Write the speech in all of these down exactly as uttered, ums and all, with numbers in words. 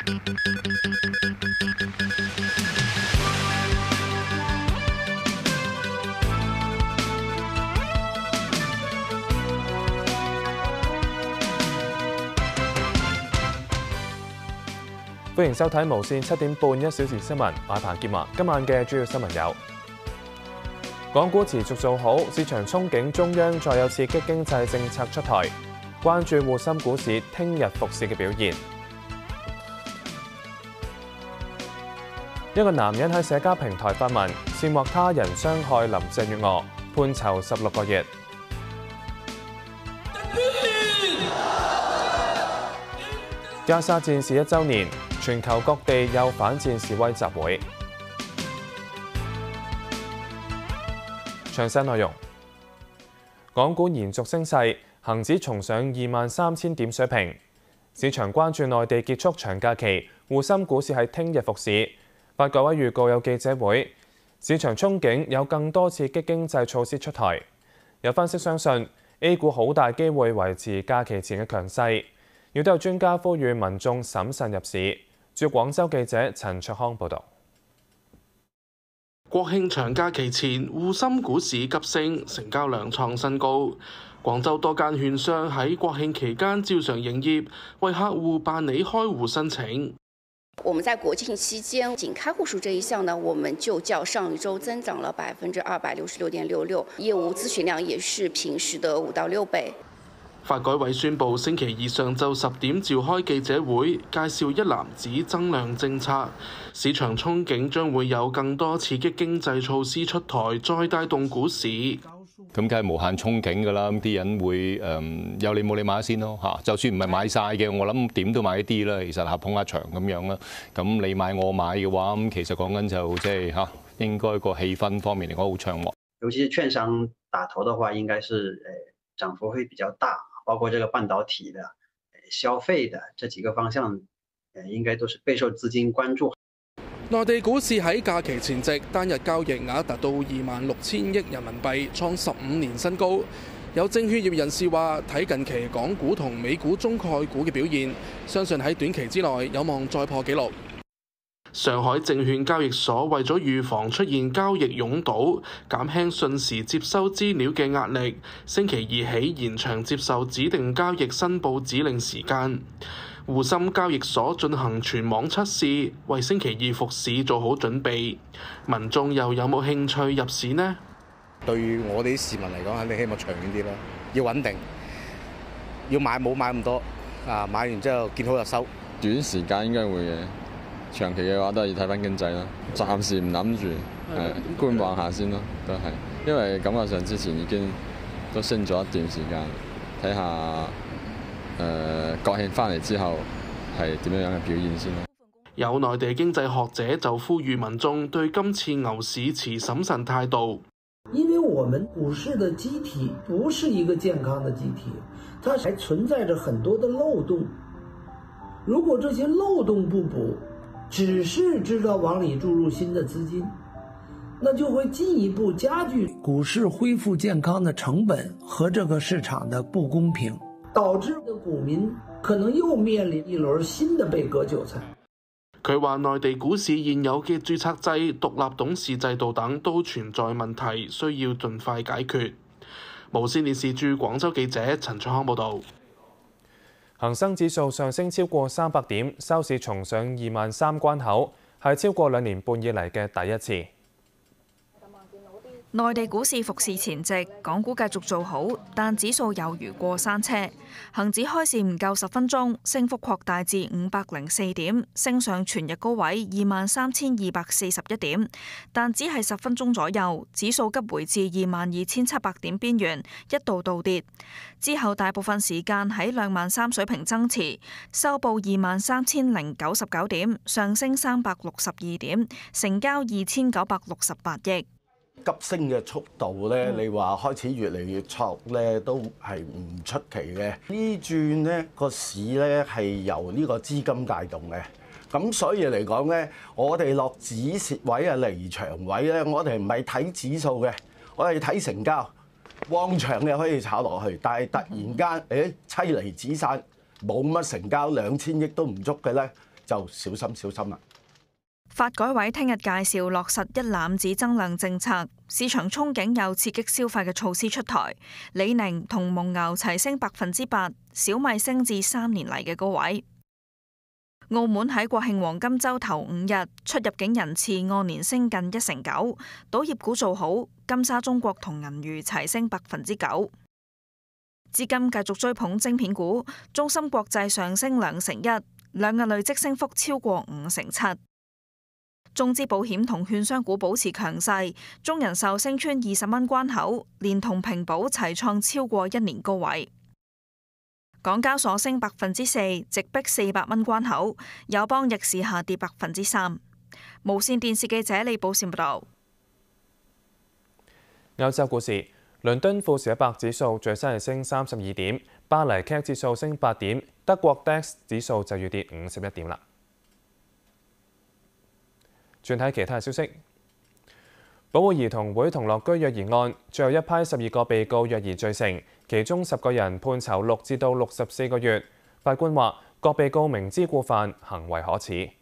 歡迎收睇無線七點半一小時新聞，我係彭潔華。今晚嘅主要新聞有：港股持續做好，市場憧憬中央再有刺激經濟政策出台，關注滬深股市聽日復市嘅表現。一個男人喺社交平台發文，煽惑他人傷害林鄭月娥，判囚十六個月。加沙戰事一週年，全球各地有反戰示威集會。詳細內容，港股延續升勢，恒指重上二萬三千點水平。市場關注內地結束長假期，滬深股市喺聽日復市。發改委預告有記者會，市場憧憬有更多刺激經濟措施出台。有分析相信 A 股好大機會維持假期前嘅強勢。亦都有專家呼籲民眾審慎入市。駐廣州記者陳卓康報導。 國慶長假期前，滬深股市急升，成交量創新高。廣州多間券商喺國慶期間照常營業，為客戶辦理開戶申請。 我們在國慶期間，僅開戶數這一項呢，我們就較上一週增長了百分之二百六十六點六六，業務諮詢量也是平時的五到六倍。 發改委宣布星期二上晝十點召開記者會，介紹一籃子增量政策。市場憧憬將會有更多刺激經濟措施出台，再帶動股市。 咁梗係無限憧憬㗎啦，咁啲人會誒有你冇你買先咯嚇。就算唔係買晒嘅，我諗點都買一啲啦。其實嚇捧下場咁樣啦。咁你買我買嘅話，咁其實講緊就即係嚇應該個氣氛方面嚟講好暢旺。 尤其是券商打頭的話，應該是誒漲幅會比較大。包括這個半導體的、消費的這幾個方向，誒應該都是備受資金關注。 內地股市喺假期前夕單日交易額達到二萬六千億人民幣，創十五年新高。有證券業人士話，睇近期港股同美股中概股嘅表現，相信喺短期之內有望再破紀錄。上海證券交易所為咗預防出現交易擁堵，減輕瞬時接收資料嘅壓力，星期二起延長接受指定交易申報指令時間。滬深交易所進行全網測試，為星期二復市做好準備。民眾又有冇興趣入市呢？ 對於我哋啲市民嚟講，肯定希望長遠啲啦，要穩定，要買冇買咁多啊！買完之後見好就收。 短時間應該會嘅。長期嘅話都係要睇翻經濟啦，暫時唔諗住，誒觀望下先咯，都係，因為感覺上之前已經都升咗一段時間，睇下誒國慶翻嚟之後係點樣樣嘅表現先咯。 有內地經濟學者就呼籲民眾對今次牛市持審慎態度， 因為我們股市的機體不是一個健康的機體，它還存在着很多的漏洞，如果這些漏洞不補，只是知道往裡注入新的資金，那就會進一步加劇股市恢復健康的成本和這個市場的不公平，導致股民可能又面臨一輪新的被割韭菜。 佢話內地股市現有嘅註冊制、獨立董事制度等都存在問題，需要盡快解決。無線電視駐廣州記者陳卓康報導。 恒生指數上升超過三百點，收市重上二萬三關口，係超過兩年半以嚟嘅第一次。 內地股市復市前夕，港股繼續做好，但指數有如過山車。恒指開市唔夠十分鐘，升幅擴大至五百零四點，升上全日高位二萬三千二百四十一點，但只係十分鐘左右，指數急回至二萬二千七百點邊緣，一度倒跌。之後大部分時間喺兩萬三水平增持，收報二萬三千零九十九點，上升三百六十二點，成交二千九百六十八億。 急升嘅速度咧，你話開始越嚟越速咧，都係唔出奇嘅。呢轉咧個市咧係由呢個資金帶動嘅，咁所以嚟講咧，我哋落止蝕位啊、離場位咧，我哋唔係睇指數嘅，我哋睇成交，旺場嘅可以炒落去，但係突然間誒妻離子散，冇乜成交，兩千億都唔足嘅咧， 就小心小心啦。 發改委聽日介紹落實一攬子增量政策，市場憧憬有刺激消費嘅措施出台。李寧同蒙牛齊升百分之八，小米升至三年嚟嘅高位。澳門喺國慶黃金週頭五日出入境人次按年升近一成九，賭業股做好，金沙中國同銀娛齊升百分之九。資金繼續追捧晶片股，中芯國際上升兩成一，兩日累積升幅超過五成七。中資保險同券商股保持強勢，中人壽升穿二十蚊關口，連同平保齊創超過一年高位。港交所升百分之四，直逼四百蚊關口，友邦逆市下跌百分之三。無線電視記者李寶善報道。 歐洲股市，倫敦富時一百指數最新係升三十二點，巴黎 C A C 指數升八點，德國 D A X 指數就要跌五十一點啦。轉睇其他消息，保護兒童會同樂居虐兒案，最後一批十二個被告虐兒罪成，其中十個人判囚六至到六十四個月。法官話，各被告明知故犯，行為可恥。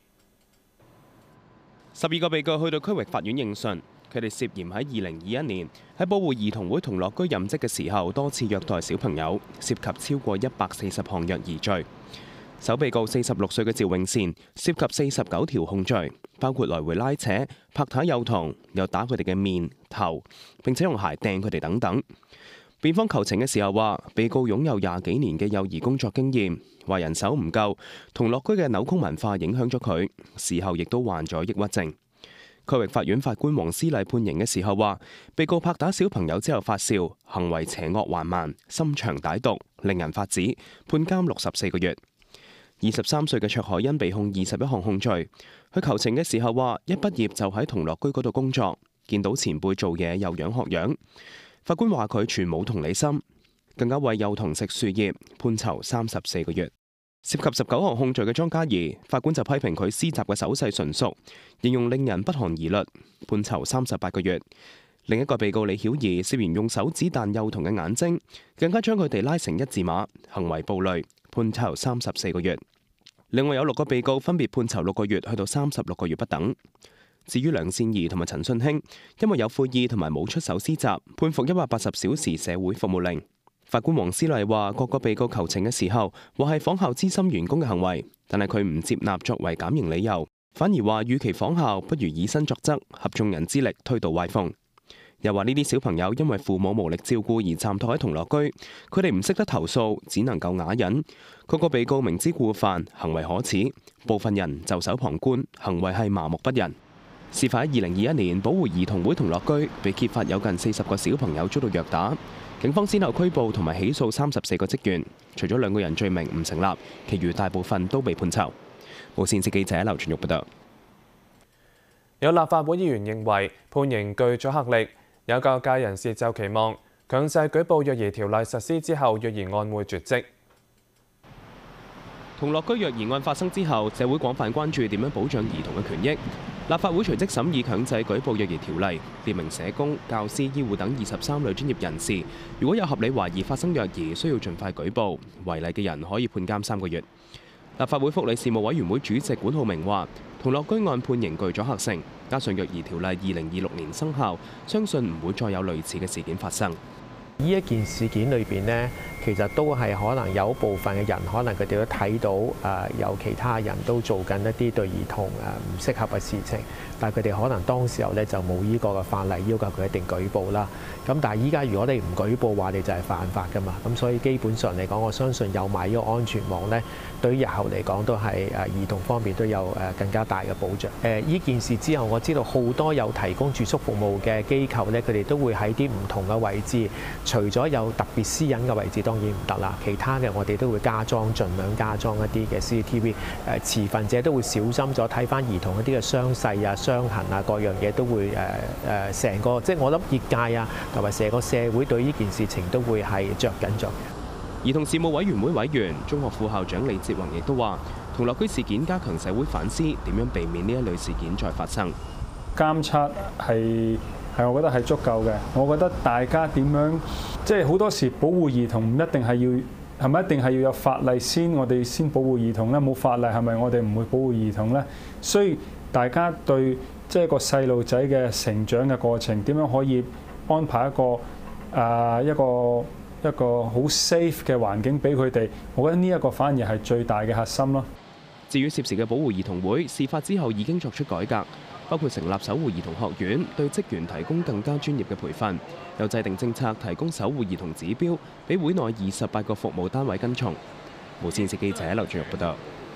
十二個被告去到區域法院應訊，佢哋涉嫌喺二零二一年喺保護兒童會同樂居任職嘅時候，多次虐待小朋友，涉及超過一百四十項虐兒罪。首被告四十六歲嘅趙永善涉及四十九條控罪，包括來回拉扯、拍打幼童、又打佢哋嘅面、頭，並且用鞋掟佢哋等等。辯方求情嘅時候話，被告擁有廿幾年嘅幼兒工作經驗，話人手唔夠，同樂居嘅扭曲文化影響咗佢，事後亦都患咗抑鬱症。區域法院法官黃思麗判刑嘅時候話，被告拍打小朋友之後發笑，行為邪惡橫蠻，心腸歹毒，令人髮指，判監六十四個月。二十三歲嘅卓海欣被控二十一項控罪。佢求情嘅時候話，一畢業就喺同樂居嗰度工作，見到前輩做嘢又樣學樣。法官話佢全冇同理心，更加為幼童食樹葉，判囚三十四個月。涉及十九項控罪嘅莊嘉怡，法官就批評佢施襲嘅手勢純熟，形容令人不寒而栗，判囚三十八個月。另一個被告李曉儀涉嫌用手指彈幼童嘅眼睛，更加將佢哋拉成一字馬，行為暴戾，判囚三十四個月。另外有六個被告分別判囚六個月去到三十六個月不等。至於梁善儀同埋陳信興，因為有悔意同埋冇出手施襲，判服一百八十小時社會服務令。法官黃思麗話，各個被告求情嘅時候話係仿效資深員工嘅行為，但係佢唔接納作為減刑理由，反而話與其仿效，不如以身作則，合眾人之力推倒歪風。又話呢啲小朋友因為父母無力照顧而暫託喺同樂居，佢哋唔識得投訴，只能夠啞忍。各個被告明知故犯，行為可恥，部分人袖手旁觀，行為係麻木不仁。事發喺二零二一年，保護兒童會同樂居被揭發有近四十個小朋友遭到虐打，警方先後拘捕同埋起訴三十四個職員，除咗兩個人罪名唔成立，其餘大部分都被判囚。無線視記者劉俊玉報道。 有立法會議員認為判刑具阻嚇力。有教育界人士就期望強制舉報虐兒條例實施之後，虐兒案會絕跡。 同樂居虐兒案發生之後，社會廣泛關注點樣保障兒童嘅權益。立法會隨即審議強制舉報虐兒條例，列明社工、教師、醫護等二十三類專業人士，如果有合理懷疑發生虐兒，需要盡快舉報，違例嘅人可以判監三個月。立法會福利事務委員會主席管浩明話，同樂居案判刑具阻嚇性，加上虐兒條例二零二六年生效，相信唔會再有類似嘅事件發生。 呢一件事件裏邊呢，其實都係可能有部分嘅人，可能佢哋都睇到誒、呃、有其他人都做緊一啲對兒童誒唔適合嘅事情，但係佢哋可能當時候咧就冇呢個嘅法例要求佢一定舉報啦。咁但係依家如果你唔舉報話，你就係犯法㗎嘛。咁所以基本上嚟講，我相信有埋呢個安全網咧，對於日後嚟講都係誒兒童方面都有誒更加大嘅保障。誒、呃、呢件事之後，我知道好多有提供住宿服務嘅機構咧，佢哋都會喺啲唔同嘅位置。除咗有特別私隱嘅位置當然唔得啦，其他嘅我哋都會加裝，盡量加裝一啲嘅 C C T V。誒持份者都會小心咗睇翻兒童一啲嘅傷勢啊、傷痕啊各樣嘢，都會誒誒成個即係我諗業界啊同埋成個社會對呢件事情都會係着緊咗。 兒童事務委員會委員、中學副校長李哲宏亦都話，同樂居事件加強社會反思，點樣避免呢一類事件再發生。 監測係。係，我覺得係足夠嘅。我覺得大家點樣，即係好多時保護兒童唔一定係要係咪一定係要有法例先，我哋先保護兒童咧？冇法例係咪我哋唔會保護兒童咧？所以大家對即係個細路仔嘅成長嘅過程，點樣可以安排一個誒、呃、一個一個好 safe 嘅環境俾佢哋？我覺得呢一個反而係最大嘅核心咯。 至於涉事嘅保護兒童會，事發之後已經作出改革，包括成立守護兒童學院，對職員提供更加專業嘅培訓，又制定政策提供守護兒童指標，俾會內二十八個服務單位跟從。無線視記者劉俊玉報道。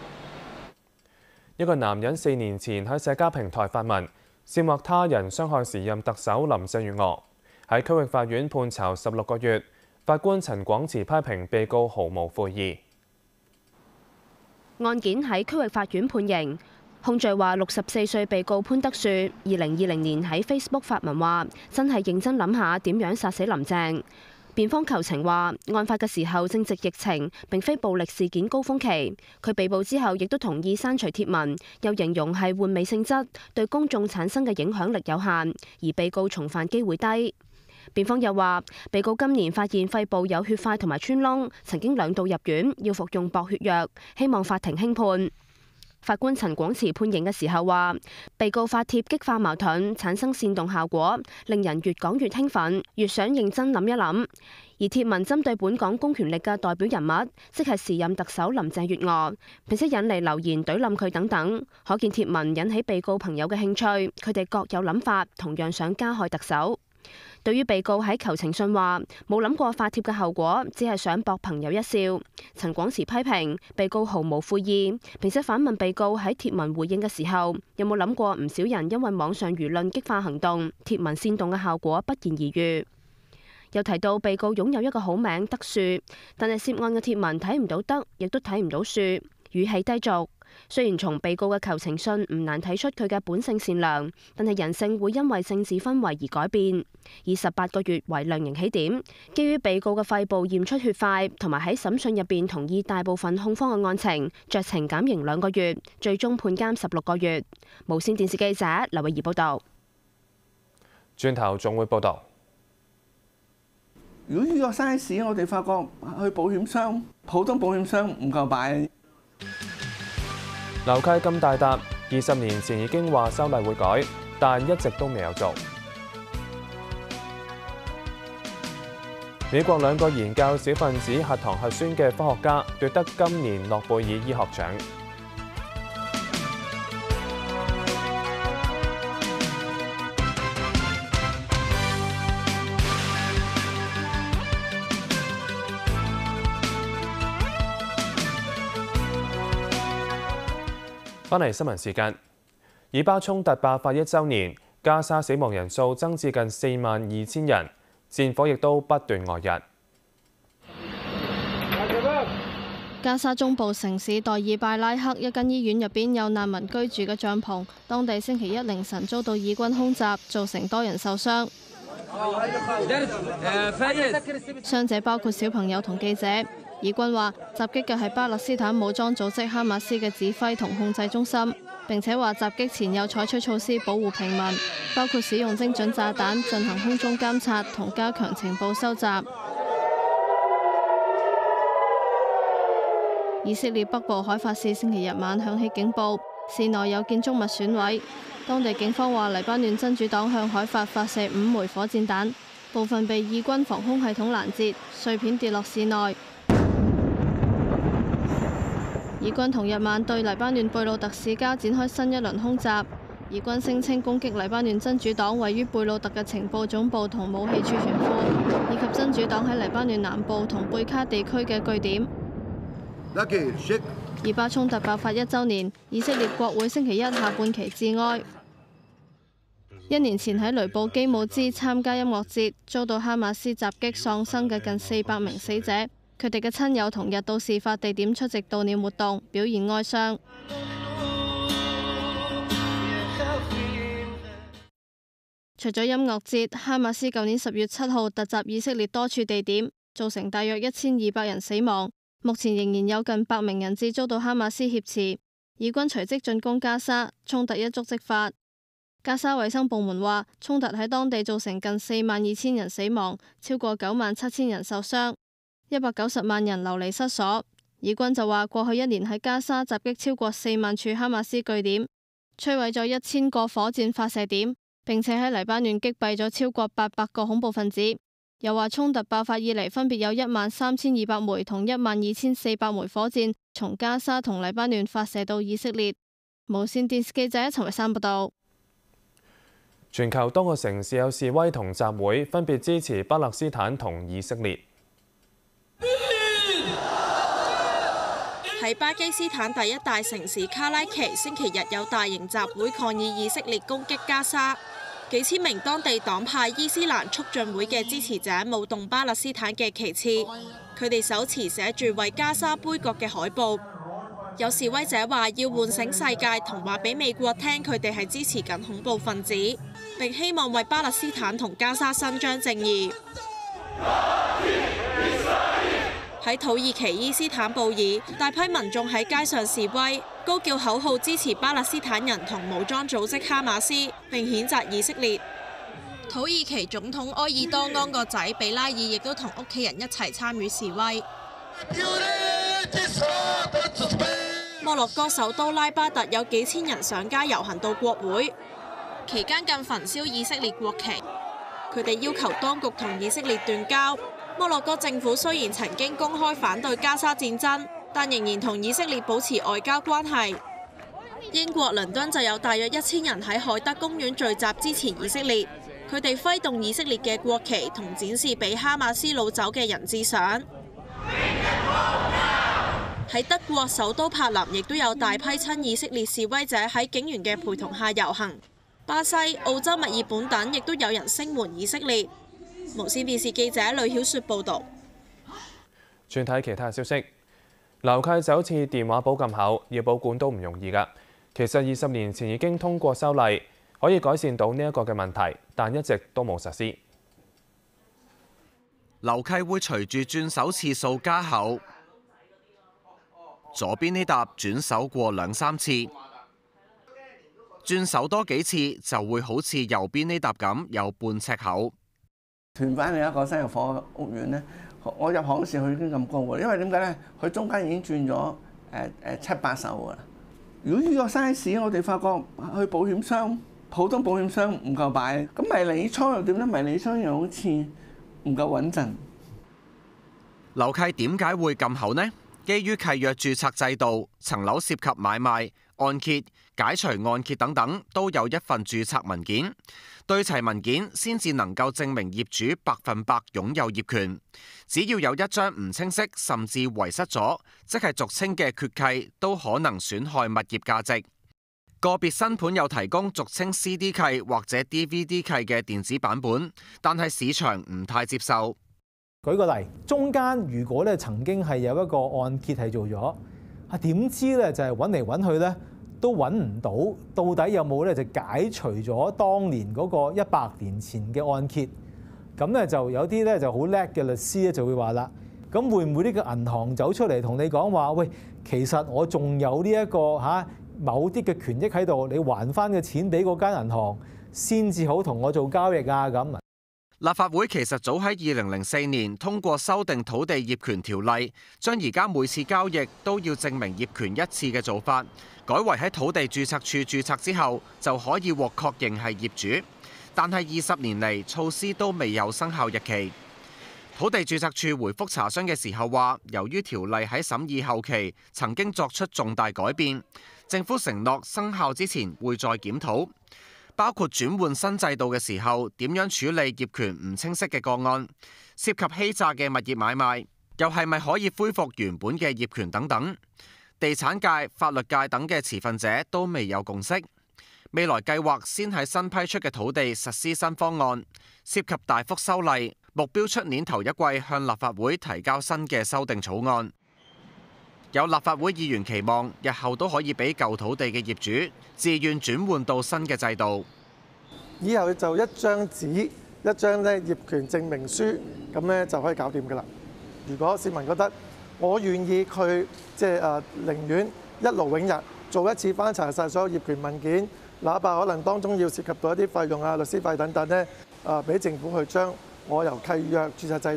一個男人四年前喺社交平台發文，煽惑他人傷害時任特首林鄭月娥，喺區域法院判囚十六個月。法官陳廣慈批評被告毫無悔意。 案件喺區域法院判刑，控罪話六十四歲被告潘德樹，二零二零年喺 Facebook 發文話，真係認真諗下點樣殺死林鄭。辯方求情話，案發嘅時候正值疫情，並非暴力事件高峰期。佢被捕之後，亦都同意刪除貼文，又形容係玩味性質，對公眾產生嘅影響力有限，而被告重犯機會低。辯方又話，被告今年發現肺部有血塊同埋穿窿，曾經兩度入院，要服用薄血藥，希望法庭輕判。法官陳廣慈判刑嘅時候話，被告發帖激化矛盾，產生煽動效果，令人越講越興奮，越想認真諗一諗。而貼文針對本港公權力嘅代表人物，即係時任特首林鄭月娥，並且引嚟留言懟冧佢等等，可見貼文引起被告朋友嘅興趣，佢哋各有諗法，同樣想加害特首。對於被告喺求情信話冇諗過發帖嘅後果，只係想博朋友一笑。陳廣慈批評被告毫無悔意，並且反問被告喺貼文回應嘅時候，有冇諗過唔少人因為網上輿論激化行動，貼文煽動嘅效果不言而喻。又提到被告擁有一個好名德樹，但係涉案嘅貼文睇唔到德，亦都睇唔到樹，語氣低俗。雖然從被告嘅求情信唔難睇出佢嘅本性善良，但係人性會因為政治氛圍而改變。以十八個月為量刑起點，基於被告嘅肺部驗出血塊，同埋喺審訊入邊同意大部分控方嘅案情，酌情減刑兩個月，最終判監十六個月。無線電視記者劉慧儀報道。 轉頭仲會報道。 如果呢個 size， 我哋發覺去保險箱，普通保險箱唔夠擺。 樓契咁大笪，二十年前已經話修例會改，但一直都未有做。美國兩個研究小分子核糖核酸嘅科學家奪得今年諾貝爾醫學獎。返嚟新聞時間，以巴衝突爆發一週年，加沙死亡人數增至近四萬二千人，戰火亦都不斷外溢。 加沙中部城市代爾拜拉克一間醫院入邊有難民居住嘅帳篷，當地星期一凌晨遭到以軍空襲，造成多人受傷。傷者包括小朋友同記者。以軍話襲擊嘅係巴勒斯坦武裝組織哈馬斯嘅指揮同控制中心，並且話襲擊前有採取措施保護平民，包括使用精準炸彈進行空中監察同加強情報收集。以色列北部海法市星期日晚響起警報，市內有建築物損毀。當地警方話黎巴嫩真主黨向海法發射五枚火箭彈，部分被以軍防空系統攔截，碎片跌落市內。以軍同日晚對黎巴嫩貝魯特市郊展開新一輪空襲。以軍聲稱攻擊黎巴嫩真主黨位於貝魯特嘅情報總部同武器儲存庫，以及真主黨喺黎巴嫩南部同貝卡地區嘅據點。以巴衝突爆發一週年，以色列國會星期一下半旗致哀。一年前喺雷布基姆茲參加音樂節，遭到哈馬斯襲擊喪生嘅近四百名死者。佢哋嘅親友同日到事發地點出席悼念活動，表現哀傷。除咗音樂節，哈馬斯舊年十月七號突襲以色列多處地點，造成大約一千二百人死亡。目前仍然有近百名人質遭到哈馬斯挾持。以軍隨即進攻加沙，衝突一觸即發。加沙衛生部門話，衝突喺當地造成近四萬二千人死亡，超過九萬七千人受傷。 一百九十萬人流離失所。以軍就話，過去一年喺加沙襲擊超過四萬處哈馬斯據點，摧毀咗一千個火箭發射點，並且喺黎巴嫩擊斃咗超過八百個恐怖分子。又話衝突爆發以嚟，分別有一萬三千二百枚同一萬二千四百枚火箭從加沙同黎巴嫩發射到以色列。無線電視記者陳慧珊報道。 全球多個城市有示威同集會，分別支持巴勒斯坦同以色列。 喺巴基斯坦第一大城市卡拉奇，星期日有大型集會抗議以色列攻擊加沙。幾千名當地黨派伊斯蘭促進會嘅支持者舞動巴勒斯坦嘅旗幟，佢哋手持寫住為加沙杯葛嘅海報。有示威者話要喚醒世界同話俾美國聽，佢哋係支持緊恐怖分子，並希望為巴勒斯坦同加沙伸張正義。喺土耳其伊斯坦布爾，大批民眾喺街上示威，高叫口號支持巴勒斯坦人同武裝組織哈馬斯，並譴責以色列。土耳其總統埃爾多安個仔比拉爾亦都同屋企人一齊參與示威。摩洛哥首都拉巴特有幾千人上街遊行到國會，期間更焚燒以色列國旗。佢哋要求當局同以色列斷交。摩洛哥政府雖然曾經公開反對加沙戰爭，但仍然同以色列保持外交關係。英國倫敦就有大約一千人喺海德公園聚集支持以色列，佢哋揮動以色列嘅國旗同展示被哈馬斯擄走嘅人質相。喺德國首都柏林，亦都有大批親以色列示威者喺警員嘅陪同下遊行。巴西、澳洲、墨爾本等亦都有人聲援以色列。無線電視記者呂曉雪報導。 轉睇其他消息，樓契就好似電話簿咁厚，要保管都唔容易㗎。其實二十年前已經通過修例，可以改善到呢一個嘅問題，但一直都冇實施。 樓契會隨住轉手次數加厚，左邊呢沓轉手過兩三次，轉手多幾次就會好似右邊呢沓咁有半尺厚。 屯灣有一個新入伙屋苑咧，我入行嗰時佢已經咁高喎，因為點解咧？佢中間已經轉咗誒誒七八手㗎啦。如果呢個 size， 我哋發覺去保險箱，普通保險箱唔夠擺，咁迷你倉又點咧？迷你倉又好似唔夠穩陣。 樓契點解會咁厚呢？基於契約註冊制度，層樓涉及買賣、按揭、解除按揭等等，都有一份註冊文件。對齊文件先至能夠證明業主百分百擁有業權。只要有一張唔清晰，甚至遺失咗，即係俗稱嘅缺契，都可能損害物業價值。個別新盤有提供俗稱 C D 契或者 D V D 契嘅電子版本，但係市場唔太接受。 舉個例，中間如果咧曾經係有一個按揭係做咗，啊點知咧就係揾嚟揾去咧都揾唔到，到底有冇咧就解除咗當年嗰個一百年前嘅按揭？咁咧就有啲咧就好叻嘅律師咧就會話啦，咁會唔會呢個銀行走出嚟同你講話？喂，其實我仲有呢一個嚇某啲嘅權益喺度，你還翻嘅錢俾嗰間銀行先至好同我做交易啊咁。 立法會其實早喺二零零四年通過修訂土地業權條例，將而家每次交易都要證明業權一次嘅做法，改為喺土地註冊處註冊之後就可以獲確認係業主。但係二十年嚟措施都未有生效日期。土地註冊處回覆查詢嘅時候話，由於條例喺審議後期曾經作出重大改變，政府承諾生效之前會再檢討。包括轉換新制度嘅時候，點樣處理業權唔清晰嘅個案，涉及欺詐嘅物業買賣，又係咪可以恢復原本嘅業權等等。地產界、法律界等嘅持份者都未有共識。未來計劃先喺新批出嘅土地實施新方案，涉及大幅修例，目標出年頭一季向立法會提交新嘅修訂草案。有立法會議員期望日後都可以俾舊土地嘅業主自願轉換到新嘅制度。 以後就一張紙一張咧業權證明書，咁咧就可以搞掂㗎啦。如果市民覺得我願意去即係誒寧願一勞永逸做一次翻查晒所有業權文件，哪怕可能當中要涉及到一啲費用啊、律師費等等咧，誒俾政府去將我由契約註冊制度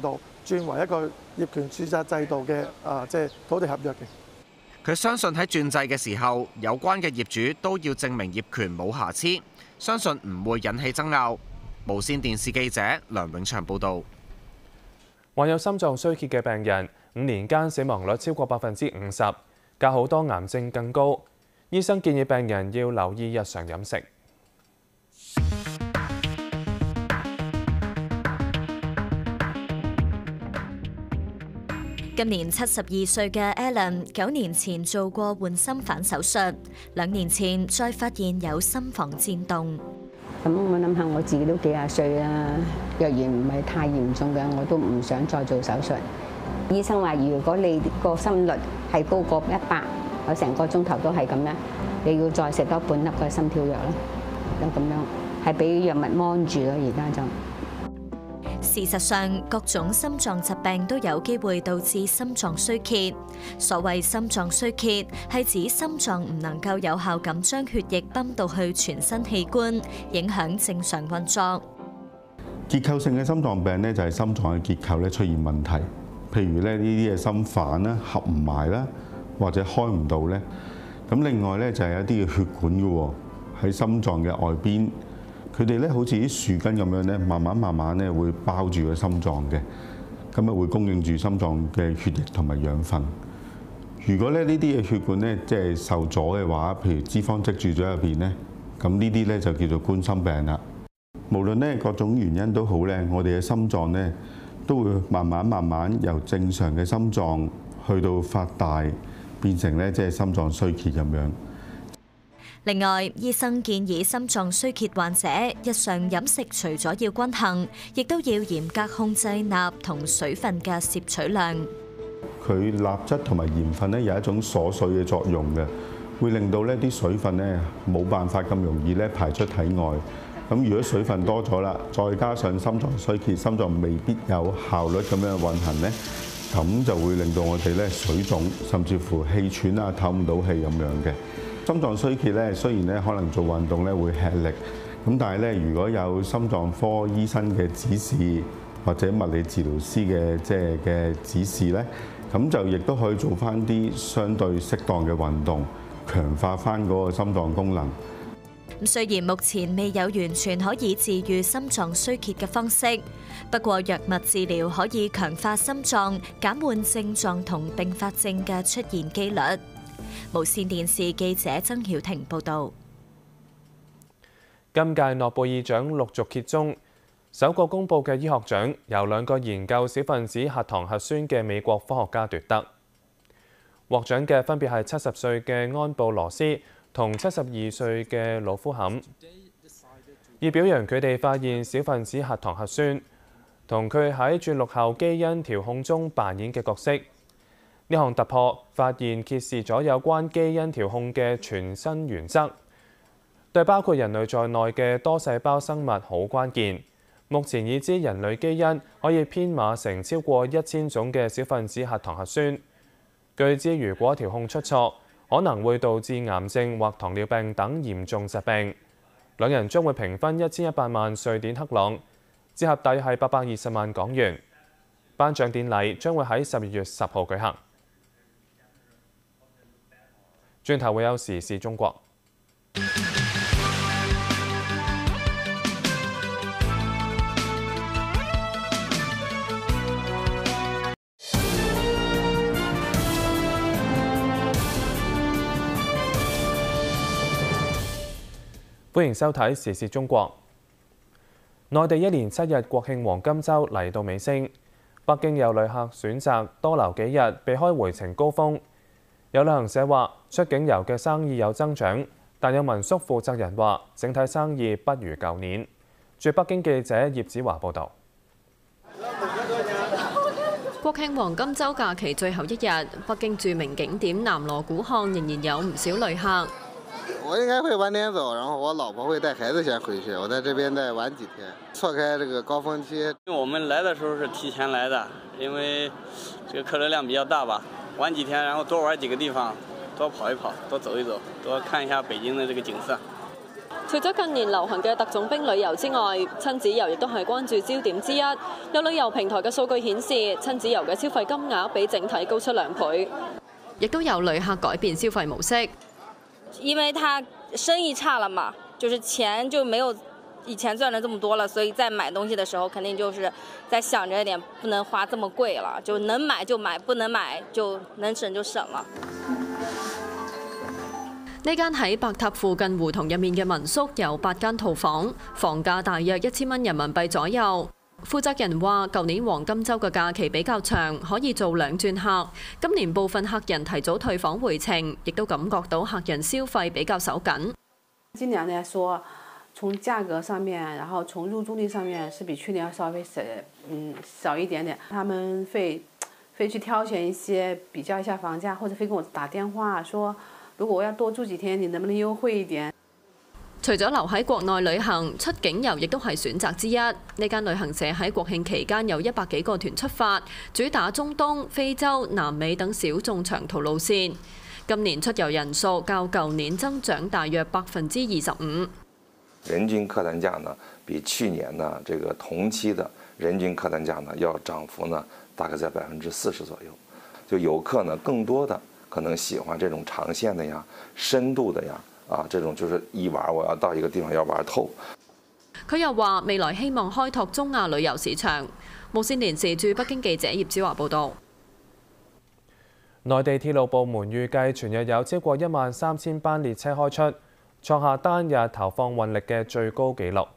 轉為一個業權註冊制度嘅啊，即係土地合約嘅。 佢相信喺轉制嘅時候，有關嘅業主都要證明業權冇瑕疵，相信唔會引起爭拗。無線電視記者梁永祥報導。 患有心臟衰竭嘅病人，五年間死亡率超過百分之五十，較好多癌症更高。醫生建議病人要留意日常飲食。 今年七十二歲嘅 Alan 九年前做過換心瓣手術，兩年前再發現有心房顫動。 咁我諗下我自己都幾廿歲啦，若然唔係太嚴重嘅，我都唔想再做手術。醫生話：如果你個心率係高過一百，我成個鐘頭都係咁咧，你要再食多半粒嘅心跳藥啦。咁咁樣係俾藥物掹住咯，而家就。 事實上，各種心臟疾病都有機會導致心臟衰竭。所謂心臟衰竭，係指心臟唔能夠有效咁將血液泵到去全身器官，影響正常運作。 結構性嘅心臟病咧，就係心臟嘅結構咧出現問題，譬如咧呢啲嘅心瓣啦合唔埋啦，或者開唔到咧。咁另外咧就係一啲嘅血管嘅喎，喺心臟嘅外邊。佢哋咧好似啲樹根咁樣咧，慢慢慢慢咧會包住個心臟嘅，咁啊會供應住心臟嘅血液同埋養分。如果咧呢啲嘅血管咧即係受阻嘅話，譬如脂肪積住咗入邊咧，咁呢啲咧就叫做冠心病啦。無論咧各種原因都好咧，我哋嘅心臟咧都會慢慢慢慢由正常嘅心臟去到發大，變成咧即係心臟衰竭咁樣。 另外，醫生建議心臟衰竭患者日常飲食除咗要均衡，亦都要嚴格控制鈉同水分嘅攝取量。 佢鈉質同埋鹽分咧有一種鎖水嘅作用嘅，會令到呢啲水分咧冇辦法咁容易咧排出體外。咁如果水分多咗啦，再加上心臟衰竭，心臟未必有效率咁樣運行咧，咁就會令到我哋咧水腫，甚至乎氣喘啊、唞唔到氣咁樣嘅。心臟衰竭咧，雖然咧可能做運動咧會吃力，咁但係咧如果有心臟科醫生嘅指示或者物理治療師嘅即係嘅指示咧，咁就亦都可以做翻啲相對適當嘅運動，強化翻嗰個心臟功能。 雖然目前未有完全可以治癒心臟衰竭嘅方式，不過藥物治療可以強化心臟，減緩症狀同併發症嘅出現機率。無線電視記者曾曉婷報導。 今屆諾貝爾獎陸續揭盅，首個公佈嘅醫學獎由兩個研究小分子核糖核酸嘅美國科學家奪得。獲獎嘅分別係七十歲嘅安布羅斯同七十二歲嘅魯夫坎，以表揚佢哋發現小分子核糖核酸同佢喺轉錄後基因調控中扮演嘅角色。呢項突破發現揭示咗有關基因調控嘅全新原則，對包括人類在內嘅多細胞生物好關鍵。目前已知人類基因可以編碼成超過一千種嘅小分子核糖核酸。據知如果調控出錯，可能會導致癌症或糖尿病等嚴重疾病。兩人將會平分一千一百萬瑞典克朗，折合大約係八百二十萬港元。頒獎典禮將會喺十二月十號舉行。轉頭會有時事中國。歡迎收睇時事中國。內地一連七日國慶黃金週嚟到尾聲，北京有旅客選擇多留幾日，避開回程高峰。有旅行社話，出境遊嘅生意有增長，但有民宿負責人話，整體生意不如舊年。駐北京記者葉子華報導。 國慶黃金週假期最後一日，北京著名景點南鑼鼓巷仍然有唔少旅客。 我應該會晚點走，然後我老婆會帶孩子先回去，我在這邊再玩幾天，錯開這個高峰期。 我們來的時候是提前來的，因為這個客流量比較大吧，玩幾天，然後多玩幾個地方，多跑一跑，多走一走，多看一下北京的這個景色。 除咗近年流行嘅特種兵旅遊之外，親子遊亦都係關注焦點之一。有旅遊平台嘅數據顯示，親子遊嘅消費金額比整體高出兩倍。亦都有旅客改變消費模式， 因為他生意差了嘛，就是錢就沒有以前賺了這麼多了，所以在買東西的時候，肯定就是在想着一點，不能花這麼貴了，就能買就買，不能買就能省就省了。 呢間喺白塔附近胡同入面嘅民宿有八間套房，房價大約一千蚊人民幣左右。負責人話：舊年黃金週嘅假期比較長，可以做兩轉客。今年部分客人提早退房回程，亦都感覺到客人消費比較手緊。 今年來說，從價格上面，然後從入住率上面是比去年稍微少，嗯少一點點。他們會會去挑選一些比較一下房價，或者會跟我打電話說，如果我要多住幾天，你能不能優惠一點？ 除咗留喺國內旅行，出境遊亦都係選擇之一。呢間旅行社喺國慶期間有一百幾個團出發，主打中東、非洲、南美等小眾長途路線。今年出遊人數較舊年增長大約百分之二十五。 人均客單價呢，比去年呢這個同期的人均客單價呢要漲幅呢大概在百分之四十左右。就遊客呢更多的可能喜歡這種長線的呀、深度的呀。啊，這種就是一玩，我要到一個地方要玩透。 佢又話未來希望開拓中亞旅遊市場。無線電視駐北京記者葉子華報導。 內地鐵路部門預計全日有超過一萬三千班列車開出，創下單日投放運力嘅最高紀錄。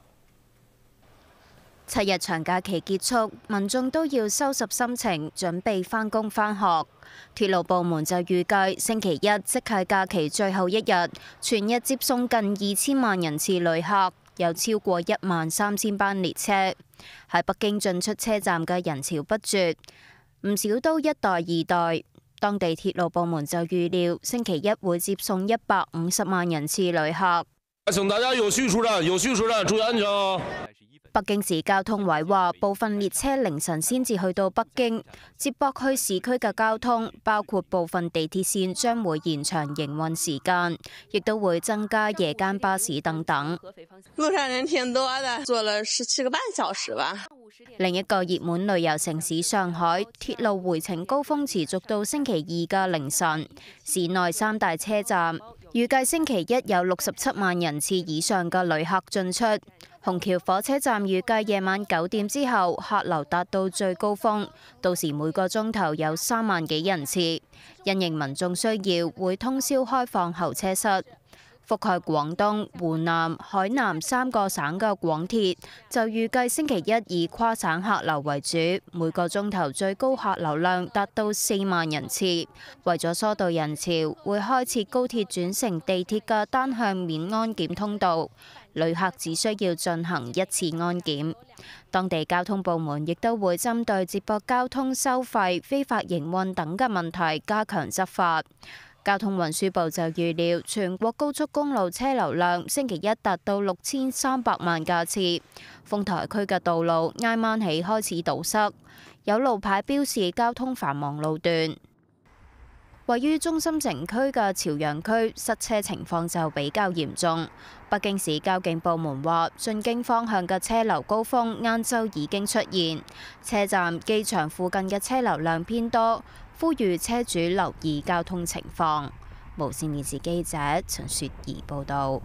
七日長假期結束，民眾都要收拾心情，準備返工返學。鐵路部門就預計星期一即係假期最後一日，全日接送近二千萬人次旅客，有超過一萬三千班列車。喺北京進出車站嘅人潮不絕，唔少都一代二代。當地鐵路部門就預料星期一會接送一百五十萬人次旅客。 請大家有序出站，有序出站，注意安全哦。 北京市交通委話，部分列車凌晨先至去到北京，接駁去市區嘅交通，包括部分地鐵線將會延長營運時間，亦都會增加夜間巴士等等。 路上人挺多的，坐了十七個半小時吧。 另一個熱門旅遊城市上海，鐵路回程高峰持續到星期二嘅凌晨，市內三大車站預計星期一有六十七萬人次以上嘅旅客進出。虹橋火車站預計夜晚九點之後客流達到最高峰，到時每個鐘頭有三萬幾人次。因應民眾需要，會通宵開放候車室。覆蓋廣東、湖南、海南三個省嘅廣鐵就預計星期一以跨省客流為主，每個鐘頭最高客流量達到四萬人次。為咗疏導人潮，會開設高鐵轉乘地鐵嘅單向免安檢通道，旅客只需要進行一次安檢。當地交通部門亦都會針對接駁交通收費、非法營運等嘅問題加強執法。交通運輸部就預料，全國高速公路車流量星期一達到六千三百萬架次。豐台區嘅道路挨晚起開始堵塞，有路牌標示交通繁忙路段。位於中心城區嘅朝陽區塞車情況就比較嚴重。北京市交警部門話，進京方向嘅車流高峰晏晝已經出現，車站、機場附近嘅車流量偏多。呼籲車主留意交通情況。無線電視記者陳雪兒報導。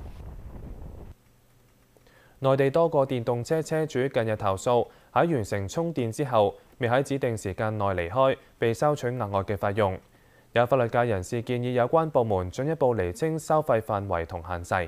內地多個電動車車主近日投訴，喺完成充電之後，未喺指定時間內離開，被收取額外嘅費用。有法律界人士建議有關部門進一步釐清收費範圍同限制。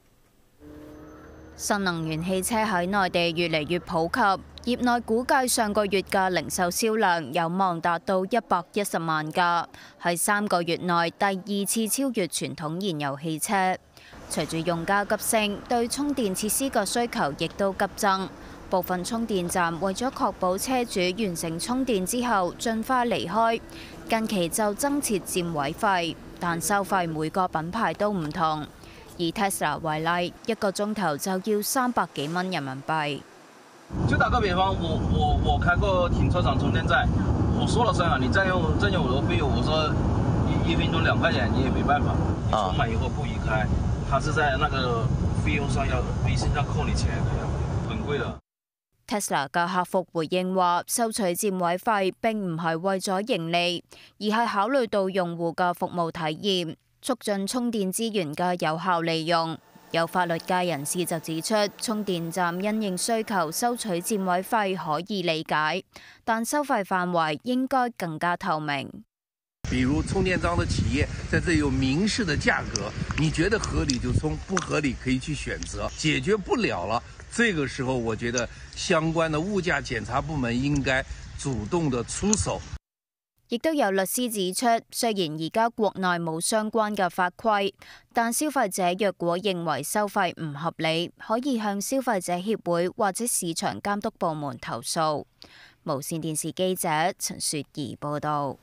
新能源汽車喺內地越嚟越普及，業內估計上個月嘅零售銷量有望達到一百一十萬架，係三個月內第二次超越傳統燃油汽車。隨住用家急升，對充電設施嘅需求亦都急增。部分充電站為咗確保車主完成充電之後盡快離開，近期就增設佔位費，但收費每個品牌都唔同。以 Tesla 為例，一個鐘頭就要三百幾蚊人民幣。 就打個比方，我我我開個停車場充電站，我說了聲啊，你佔用佔用我的費用，我說一一分鐘兩塊錢，你也沒辦法。你充滿以後不移開，它是在那個費用上要微信上扣你錢，很貴的。 Tesla 嘅客服回應話，收取佔位費並唔係為咗盈利，而係考慮到用戶嘅服務體驗，促進充電資源嘅有效利用。有法律界人士就指出，充電站因應需求收取佔位費可以理解，但收費範圍應該更加透明。 比如充電樁的企業在這有明示的價格，你覺得合理就充，不合理可以去選擇。解決不了了，這個時候我覺得相關的物價檢查部門應該主動的出手。 亦都有律師指出，雖然而家國內冇相關嘅法規，但消費者若果認為收費唔合理，可以向消費者協會或者市場監督部門投訴。無線電視記者陳雪兒報導。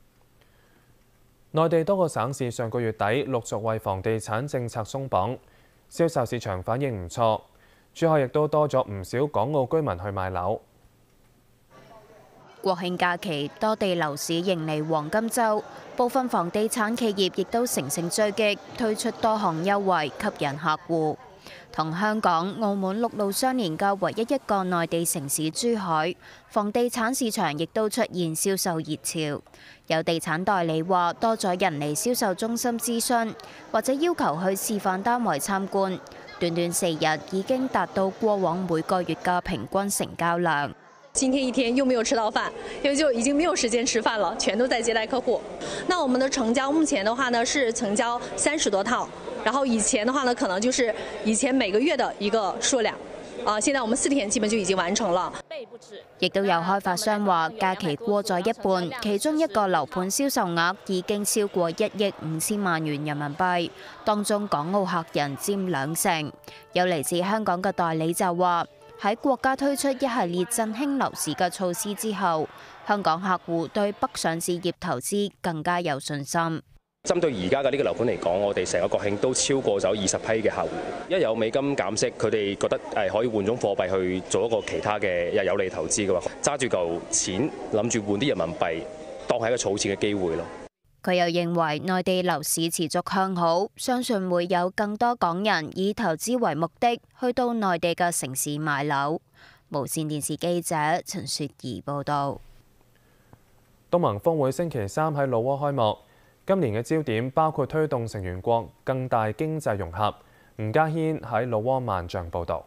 內地多個省市上個月底陸續為房地產政策鬆綁，銷售市場反應唔錯，珠海亦都多咗唔少港澳居民去買樓。 國慶假期，多地樓市迎嚟黃金週，部分房地產企業亦都乘勝追擊，推出多項優惠吸引客戶。同香港、澳門陸路相連嘅唯一一個內地城市珠海，房地產市場亦都出現銷售熱潮。有地產代理話，多咗人嚟銷售中心諮詢，或者要求去示範單位參觀。短短四日已經達到過往每個月嘅平均成交量。 今天一天又沒有吃到飯，因為就已經沒有時間吃飯了，全都在接待客戶。那我們的成交目前的話呢，是成交三十多套，然後以前的話呢，可能就是以前每個月的一個數量，啊，現在我們四天基本就已經完成了。 亦都有開發商話，假期過咗一半，其中一個樓盤銷售額已經超過一億五千萬元人民幣，當中港澳客人佔兩成。有嚟自香港嘅代理就話，喺國家推出一系列振興樓市嘅措施之後，香港客戶對北上置業投資更加有信心。 針對而家嘅呢個樓盤嚟講，我哋成個國慶都超過咗二十批嘅客戶。一有美金減息，佢哋覺得誒可以換種貨幣去做一個其他嘅又有利投資嘅話，揸住嚿錢諗住換啲人民幣，當係一個儲錢嘅機會咯。 佢又認為內地樓市持續向好，相信會有更多港人以投資為目的去到內地嘅城市買樓。無線電視記者陳雪兒報導。 東盟峰會星期三喺老撾開幕，今年嘅焦點包括推動成員國更大經濟融合。吳家軒喺老撾萬象報導。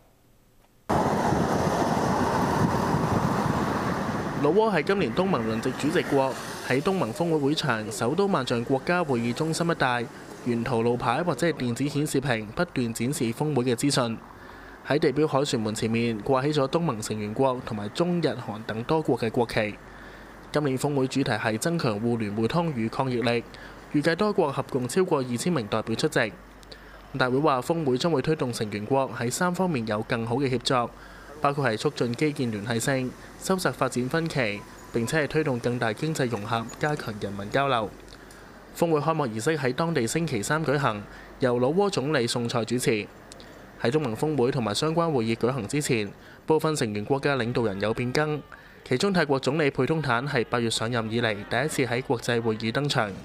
老撾係今年東盟輪值主席國。喺東盟峰會會場首都萬象國家會議中心一帶，沿途路牌或者係電子顯示屏不斷展示峰會嘅資訊。喺地標凱旋門前面掛起咗東盟成員國同埋中日韓等多國嘅國旗。今年峰會主題係增強互聯互通與抗疫力，預計多國合共超過二千名代表出席。大會話峰會將會推動成員國喺三方面有更好嘅協作，包括係促進基建聯繫性、收窄發展分歧，並且係推動更大經濟融合，加強人民交流。峰會開幕儀式喺當地星期三舉行，由老撾總理宋蔡主持。喺東盟峰會同埋相關會議舉行之前，部分成員國嘅領導人有變更，其中泰國總理佩通坦係八月上任以嚟第一次喺國際會議登場。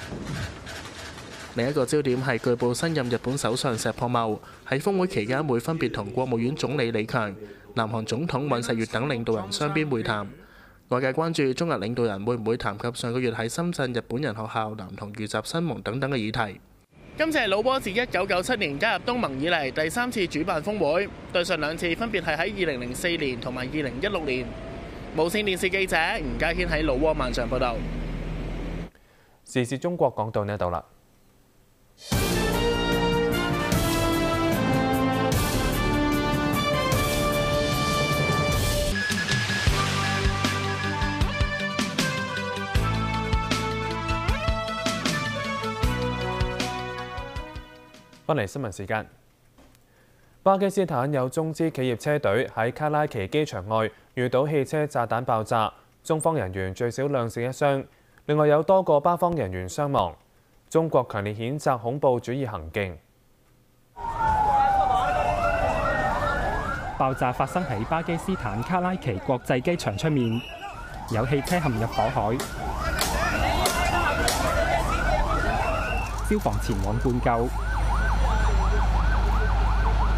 另一個焦點係據報新任日本首相石破茂喺峰會期間會分別同國務院總理李強、南韓總統尹錫悅等領導人雙邊會談。外界關注中日領導人會唔會談及上個月喺深圳日本人學校男童遇襲身亡等等嘅議題。今次係老撾自一九九七年加入東盟以嚟第三次主辦峰會，對上兩次分別係喺二零零四年同埋二零一六年。無線電視記者吳家軒喺老撾萬象報導。 時事中國講到呢度啦。返嚟新聞時間，巴基斯坦有中資企業車隊喺卡拉奇機場外遇到汽車炸彈爆炸，中方人員最少兩死一傷，另外有多個巴方人員傷亡。中國強烈譴責恐怖主義行徑。 爆炸發生喺巴基斯坦卡拉奇國際機場出面，有汽車陷入火海，消防前往灌救。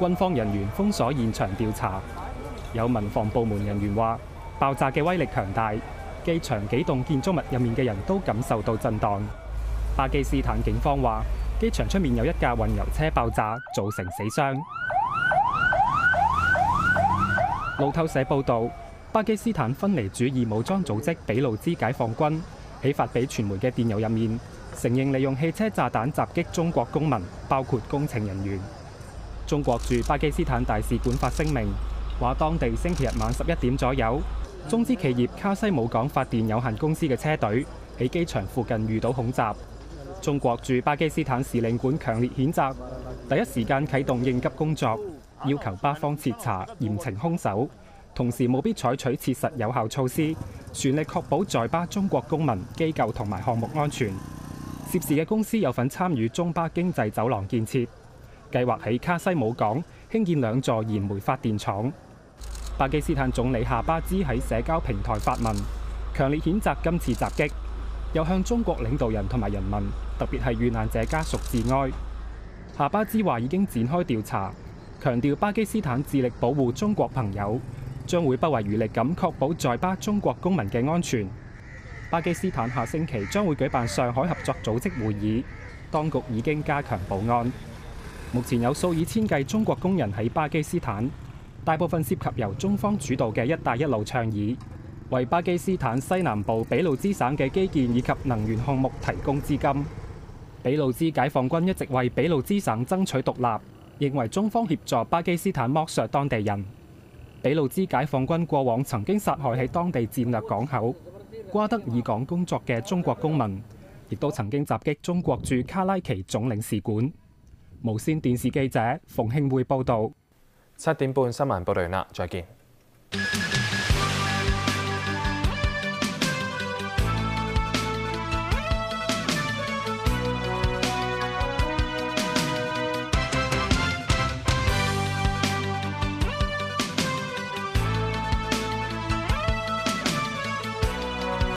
軍方人員封鎖現場調查。有民防部門人員話，爆炸嘅威力強大，機場幾棟建築物入面嘅人都感受到震盪。巴基斯坦警方話，機場出面有一架運油車爆炸，造成死傷。路透社報導，巴基斯坦分離主義武裝組織俾路支解放軍喺發俾傳媒嘅電郵入面，承認利用汽車炸彈襲擊中國公民，包括工程人員。中國駐巴基斯坦大使館發聲明，話當地星期日晚十一點左右，中資企業卡西姆港發電有限公司嘅車隊喺機場附近遇到恐襲。中國駐巴基斯坦使領館強烈譴責，第一時間啟動應急工作，要求巴方徹查嚴懲兇手，同時務必採取切實有效措施，全力確保在巴中國公民、機構同埋項目安全。涉事嘅公司有份參與中巴經濟走廊建設，計劃喺卡西姆港興建兩座燃煤發電廠。巴基斯坦總理夏巴茲喺社交平台發文，強烈譴責今次襲擊，又向中國領導人同埋人民，特別係遇難者家屬致哀。夏巴茲話已經展開調查，強調巴基斯坦致力保護中國朋友，將會不遺餘力咁確保在巴中國公民嘅安全。巴基斯坦下星期將會舉辦上海合作組織會議，當局已經加強保安。目前有數以千計中國工人喺巴基斯坦，大部分涉及由中方主導嘅「一帶一路」倡議，為巴基斯坦西南部俾路支省嘅基建以及能源項目提供資金。俾路支解放軍一直為俾路支省爭取獨立，認為中方協助巴基斯坦剝削當地人。俾路支解放軍過往曾經殺害喺當地戰略港口瓜德爾港工作嘅中國公民，亦都曾經襲擊中國駐卡拉奇總領事館。無線電視記者馮慶會報導。 七點半新聞報道完啦，再見。